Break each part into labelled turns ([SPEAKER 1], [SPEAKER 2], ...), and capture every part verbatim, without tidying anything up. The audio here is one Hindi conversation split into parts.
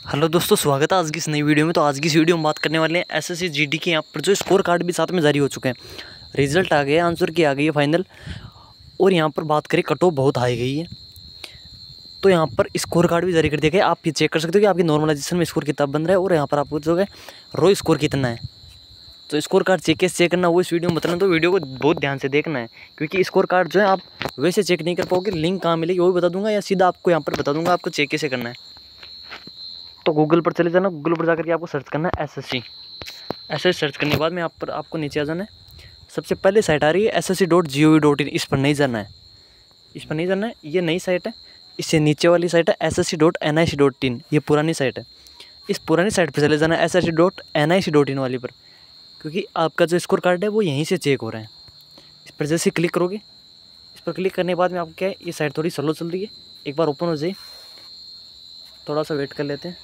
[SPEAKER 1] हेलो दोस्तों, स्वागत है आज की इस नई वीडियो में। तो आज की इस वीडियो में बात करने वाले हैं एसएससी जीडी के यहाँ पर जो स्कोर कार्ड भी साथ में जारी हो चुके हैं। रिजल्ट आ गया, आंसर की आ गई है फाइनल। और यहाँ पर बात करें, कट ऑफ बहुत हाई गई है। तो यहाँ पर स्कोर कार्ड भी जारी कर दिया गया। आप ये चेक कर सकते हो कि आपकी नॉर्मलाइजेशन में स्कोर कितना बन रहा है और यहाँ पर आपको जो है रो स्कोर कितना है। तो स्कोर कार्ड चेक कैसे चेक करना वो इस वीडियो में बताना। तो वीडियो को बहुत ध्यान से देखना है, क्योंकि स्कोर कार्ड जो है आप वैसे चेक नहीं कर पाओगे। लिंक कहाँ मिलेगी वो भी बता दूंगा, या सीधा आपको यहाँ पर बता दूंगा आपको चेक कैसे करना है। तो गूगल पर चले जाना, गूगल पर जाकर के आपको सर्च करना है एसएससी। एसएससी सर्च करने के बाद में आप पर आपको नीचे आ जाना है। सबसे पहले साइट आ रही है S S C dot G O V dot in. इस पर नहीं जाना है, इस पर नहीं जाना है। ये नई साइट है। इससे नीचे वाली साइट है S S C dot N I C dot in. ये पुरानी साइट है। इस पुरानी साइट पर चले जाना है S S C dot N I C dot in वाली पर, क्योंकि आपका जो स्कोर कार्ड है वो यहीं से चेक हो रहा है। इस पर जैसे क्लिक करोगे, इस पर क्लिक करने के बाद में आपको क्या है, ये साइट थोड़ी स्लो चल रही है। एक बार ओपन हो जाए, थोड़ा सा वेट कर लेते हैं।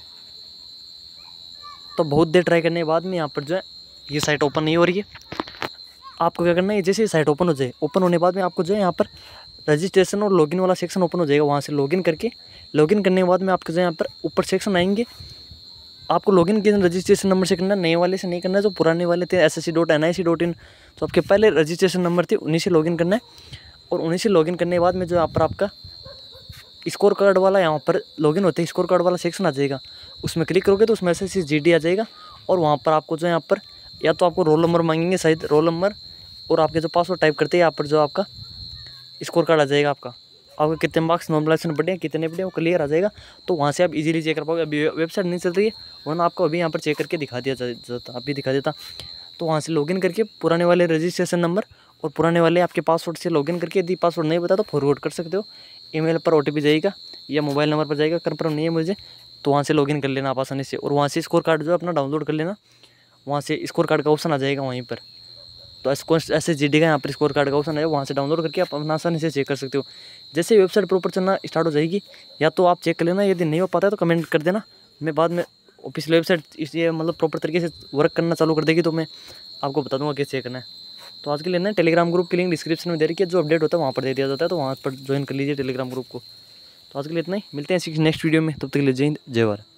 [SPEAKER 1] तो बहुत देर ट्राई करने के बाद में यहाँ पर जो है ये साइट ओपन नहीं हो रही है। आपको क्या करना है, जैसे ये साइट ओपन हो जाए, ओपन होने के बाद में आपको जो है यहाँ पर रजिस्ट्रेशन और लॉगिन वाला सेक्शन ओपन हो जाएगा। वहाँ से लॉगिन करके, लॉगिन करने के बाद में आपको जो यहाँ पर ऊपर सेक्शन आएंगे। आपको लॉगिन के रजिस्ट्रेशन नंबर से करना, नए वाले से नहीं करना है। जो पुराने वाले थे S S C dot N I C dot in, तो आपके पहले रजिस्ट्रेशन नंबर थे, उन्हीं से लॉगिन करना है। और उन्हीं से लॉगिन करने के बाद में जो यहाँ पर आपका स्कोर कार्ड वाला यहाँ पर लॉगिन होते हैं, स्कोर कार्ड वाला सेक्शन आ जाएगा। उसमें क्लिक करोगे तो उसमें S S C G D आ जाएगा। और वहाँ पर आपको जो यहाँ पर या तो आपको रोल नंबर मांगेंगे, शायद रोल नंबर, और आपके जो पासवर्ड टाइप करते हैं यहाँ पर जो आपका स्कोर कार्ड आ जाएगा। आपका आपके कितने मार्क्स नॉर्मलाइजेशन बढ़े हैं, कितने बढ़े, वो क्लियर आ जाएगा। तो वहाँ से आप इजीली चेक कर पाओगे। अभी वेबसाइट नहीं चल रही है, वरना आपको अभी यहाँ पर चेक करके दिखा दिया जाता, अभी दिखा देता। तो वहाँ से लॉगिन करके पुराने वाले रजिस्ट्रेशन नंबर और पुराने वाले आपके पासवर्ड से लॉगिन करके, यदि पासवर्ड नहीं बता तो फॉरवर्ड कर सकते हो। ईमेल पर ओटीपी जाएगा या मोबाइल नंबर पर जाएगा, कंफर्म नहीं है मुझे, तो वहाँ से लॉगिन कर लेना आप आसानी से। और वहाँ से स्कोर कार्ड जो है अपना डाउनलोड कर लेना। वहाँ से स्कोर कार्ड का ऑप्शन आ जाएगा वहीं पर। तो एस एस जी डी का यहाँ पर स्कोर कार्ड का ऑप्शन है, वहाँ से डाउनलोड करके आप अपना आसानी से चेक कर सकते हो। जैसे वेबसाइट प्रॉपर चलना स्टार्ट हो जाएगी, या तो आप चेक कर लेना, यदि नहीं हो पाता है तो कमेंट कर देना। मैं बाद में ऑफिशियल वेबसाइट इसलिए मतलब प्रॉपर तरीके से वर्क करना चालू कर देगी तो मैं आपको बता दूँगा कैसे चेक करना है। तो आज के लिए ना टेलीग्राम ग्रुप की लिंक डिस्क्रिप्शन में दे रखी है, जो अपडेट होता है वहाँ पर दे दिया जाता है, तो वहाँ पर ज्वाइन कर लीजिए टेलीग्राम ग्रुप को। तो आज के लिए इतना ही, मिलते हैं नेक्स्ट वीडियो में। तब तक के लिए जय हिंद, जय भारत।